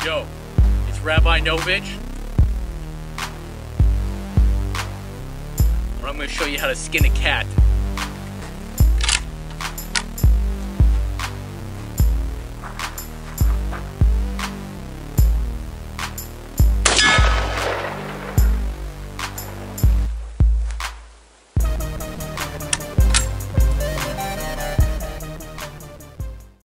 Yo, it's Rabbi Novich. I'm going to show you how to skin a cat.